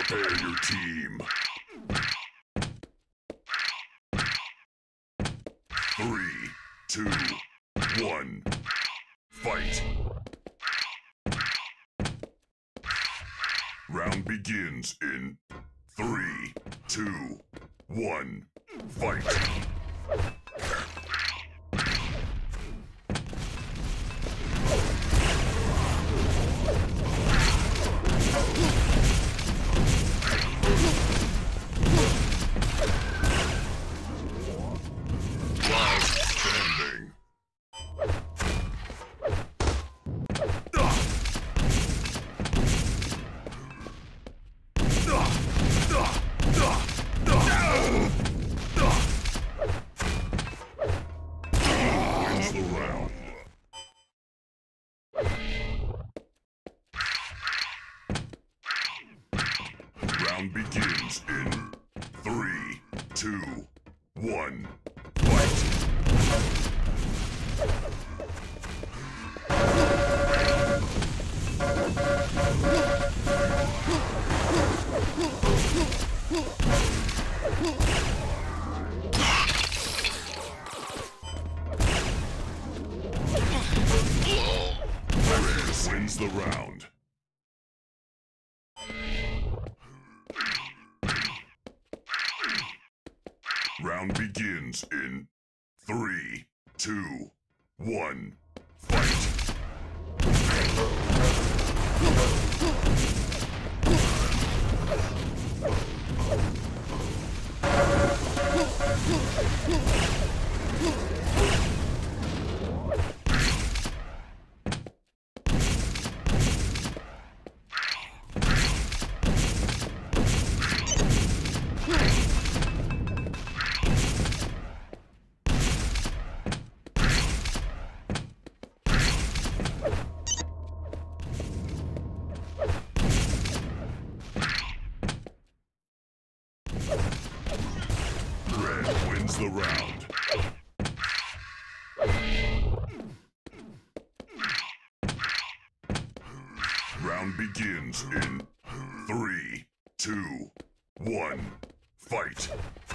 Prepare your team. 3, 2, 1, fight! Round begins in 3, 2, 1, fight! Round begins in 3, 2, 1, fight! Perez wins the round. Round begins in 3, 2, 1, fight! The round. Round begins in 3, 2, 1, fight!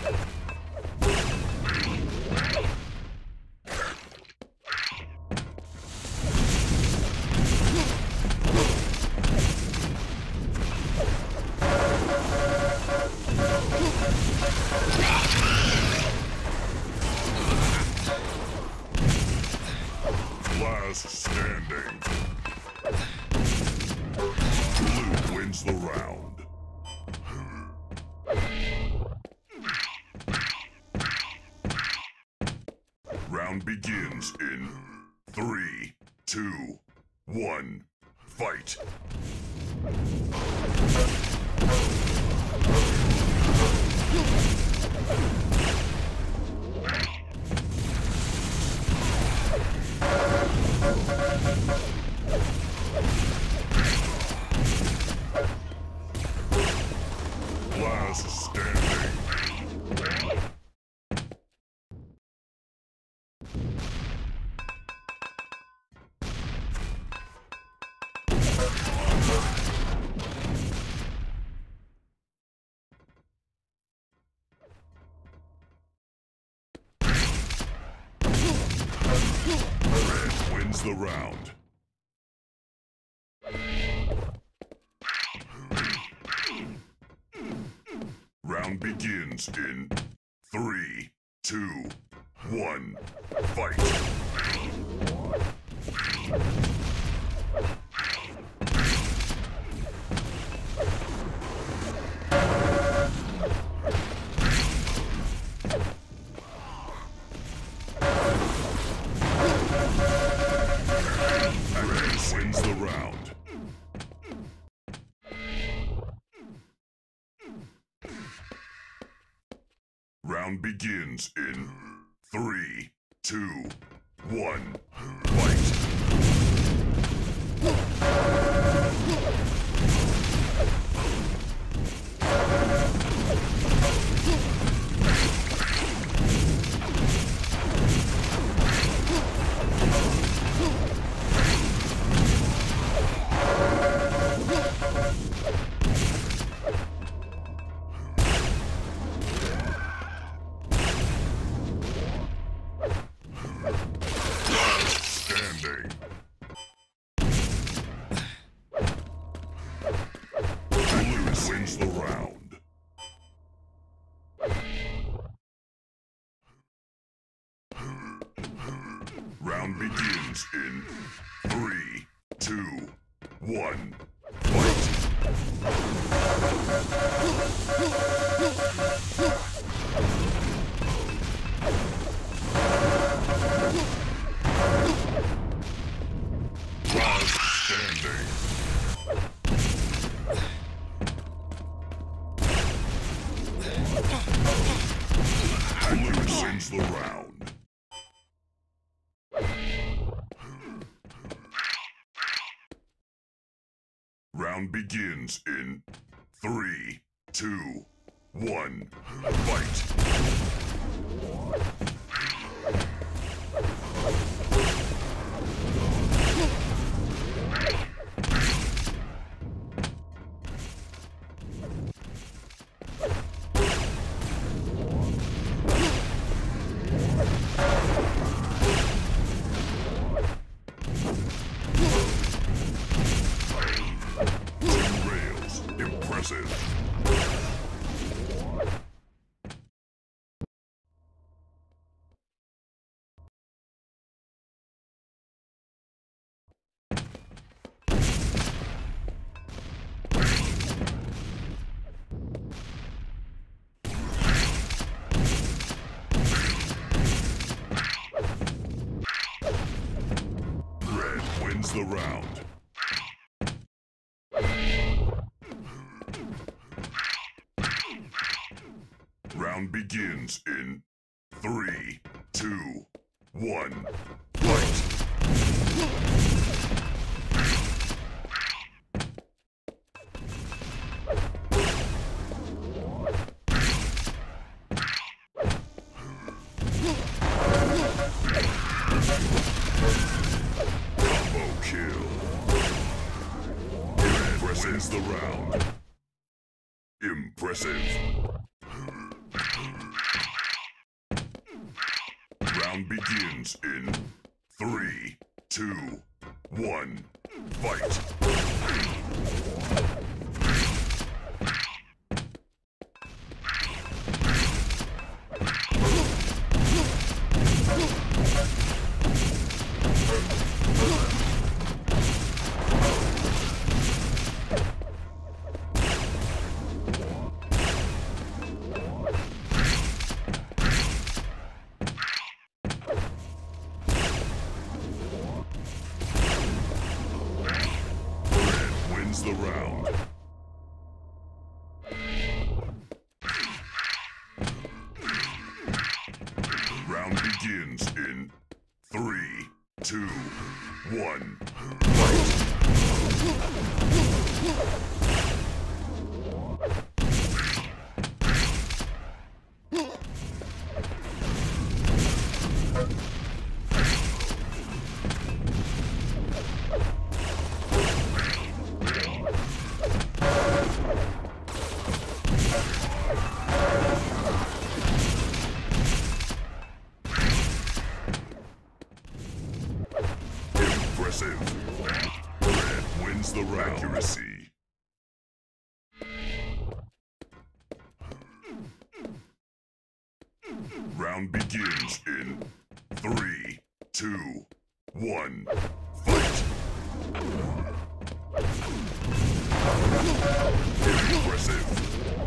Last standing. Blue wins the round. Round begins in 3, 2, 1, fight! Last standing. Red wins the round. Round begins in 3, 2, 1, fight! Perez wins the round. Round begins in 3, 2, 1, fight! wins the round. Round begins in 3, 2, 1, fight! Last standing. Blue wins the round. Round begins in 3, 2, 1, fight! Impressive. Red wins the round. Round begins in 3, 2, 1, fight! Combo kill. Red wins the round. Impressive. Round begins in 3, 2, 1, fight! The round. Round begins in 3, 2, 1, fight! Red wins the round. Accuracy. Round begins in 3, 2, 1, fight! Impressive.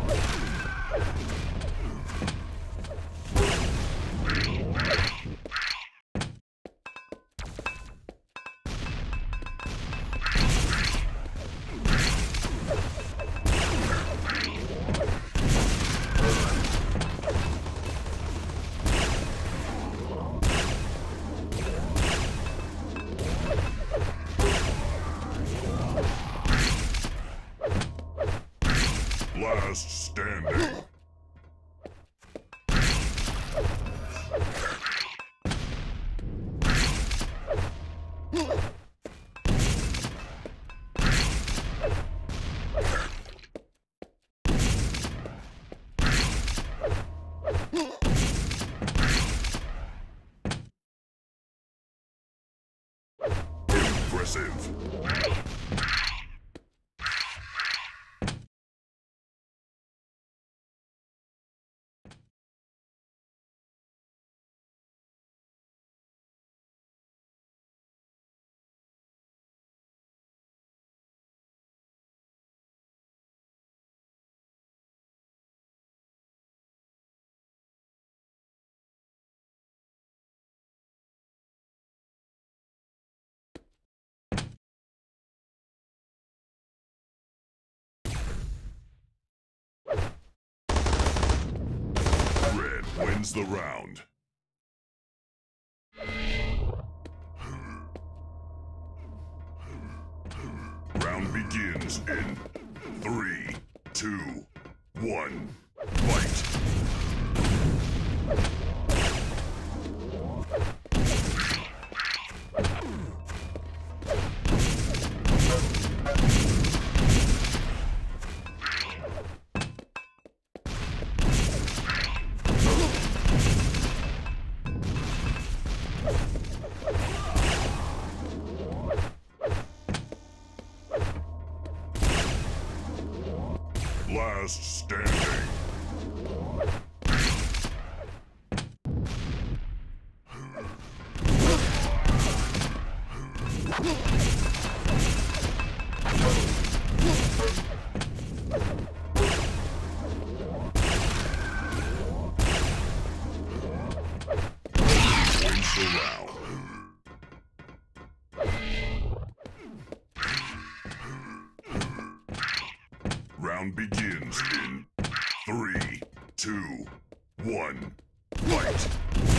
Last standing. Impressive. wins the round. Round begins in 3, 2, 1, fight! Last standing. Wins the round. Round begins in 3, 2, 1, fight!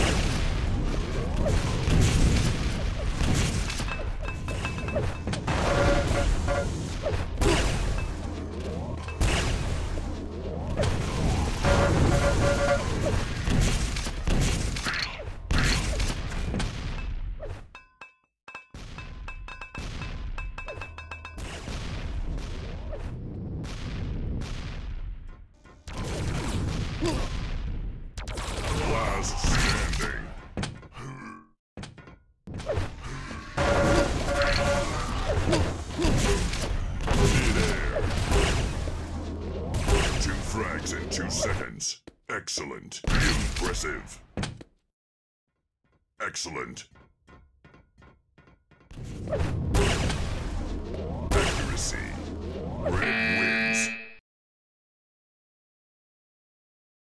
Last standing. Mid-air. 2 frags in 2 seconds. Excellent. Impressive. Excellent. Accuracy. Red wins.